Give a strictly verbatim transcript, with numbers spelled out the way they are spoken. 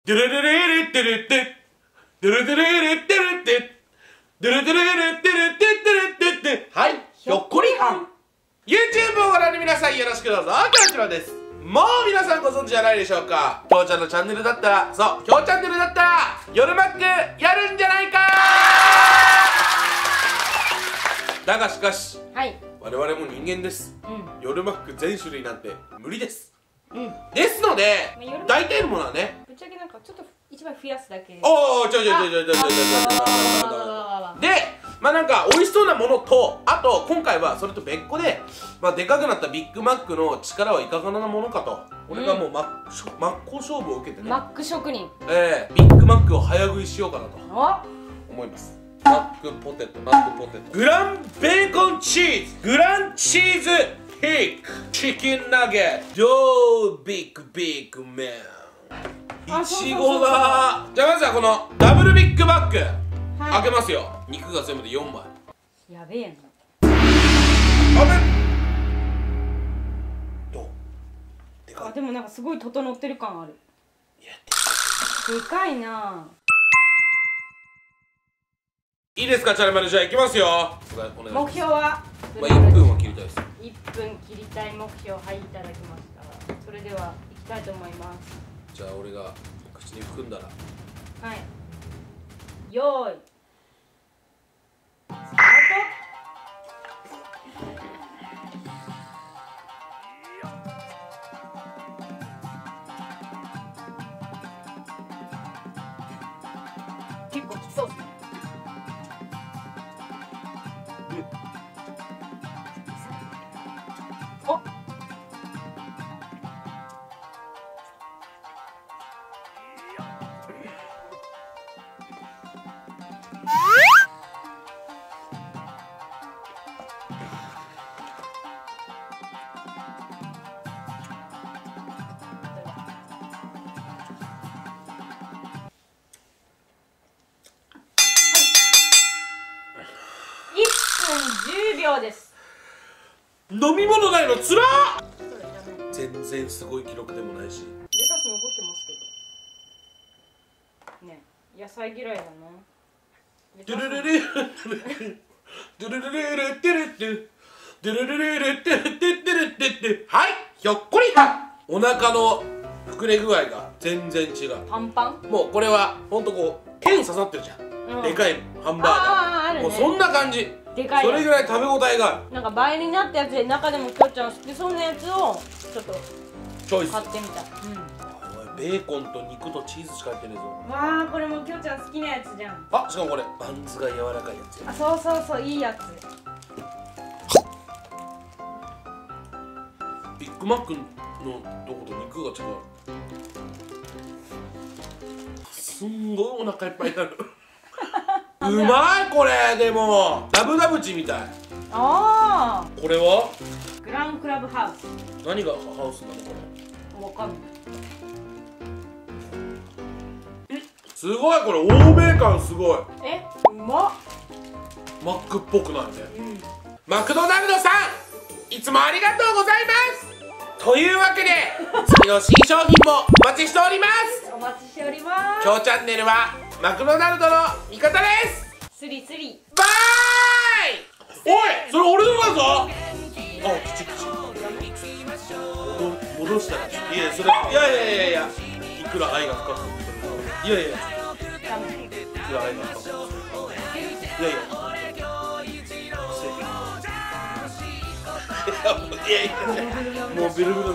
ドゥルルルルドゥルルドゥルルルルドゥルルドゥルルドゥルルルルドゥルルルドゥルルルはい、ひょっこりはん YouTube をご覧の皆さんよろしくどうぞ、きょうちろうです。もう皆さんご存知じゃないでしょうか。きょうちゃんのチャンネルだったら、そう、きょうチャンネルだったら夜マックやるんじゃないかだがしかし、はい、我々も人間です、うん、夜マック全種類なんて無理です、うん、ですので、まあ、大体のものはね、 ぶっちゃけなんかちょっと一番増やすだけ。 おお、ちょいちょいちょいちょいちょいちょいちょいで、まあなんか美味しそうなものと、あと今回はそれと別個で、まあでかくなったビッグマックの力はいかがなものかと、俺がもう真っ向勝負を受けてね、 マック職人、 ええ、ビッグマックを早食いしようかなと思います。マックポテト、マックポテト、グランベーコンチーズ、グランチーズヒック、チキンナゲット、ドービッグビッグメン、いちごだ。じゃあまずはこのダブルビッグマック、はい、開けますよ。肉が全部でよんまい。 やべえやん。 あべどうでかい。 あ、でもなんかすごい整ってる感ある。いや、でかいな。 いいですか、チャラメル。じゃあいきますよ。 目標は、 まあ、いっぷんは切りたいです。 いっぷん切りたい目標、はい、いただきました。それではいきたいと思います。 じゃあ俺が口に含んだら、 はい、よーいスタート。結構きつそうですね。おいっぷんじゅうびょうです。 飲み物ないのつらー。全然すごい記録でもないし、 レタス残ってますけどね。野菜嫌いだな。 ドゥルルルルドゥルルルルドゥルルルドゥルルルルドゥルルルドゥル、はい、ひょっこりはん。お腹の膨れ具合が全然違う。 パンパン。もうこれはほんとこう剣刺さってるじゃん、うん、でかいハンバーガー、ね、もうそんな感じ。でかい、それぐらい食べ応えがある。 なんか倍になったやつで、中でもきょうちゃん好きそうなやつをちょっとチョイス買ってみた。 うん、ベーコンと肉とチーズしか入ってねえぞ。 わあ、これもきょうちゃん好きなやつじゃん。 あ、しかもこれバンズが柔らかいやつや。 あ、そうそうそう、いいやつ。 ビッグマックのとこと肉が違う。すんごいお腹いっぱいになるうまいこれ。でもラブラブチみたい。 ああ、 これはグランクラブハウス。 何がハウスなのこれ。わかんない。 すごい、これ欧米感すごい。 え、うまっ。 マックっぽくないね、うん、マクドナルドさん、いつもありがとうございますというわけで次の新商品もお待ちしております。 お待ちしております。 きょうチャンネルはマクドナルドの味方です。 スリスリバーイ。おい、それ俺のだぞ。あ、きちきち戻したら、いやそれ、いやいやいやいや、いくら愛が深く、いやいやいくら愛が深く、いやいやいやいやもうビルビル